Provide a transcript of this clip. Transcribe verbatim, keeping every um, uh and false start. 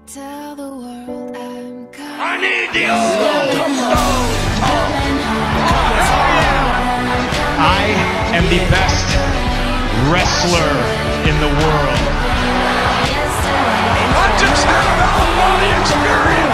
Tell the world I'm coming. I need the old I am the best wrestler in the world. I just had an out-of-body experience.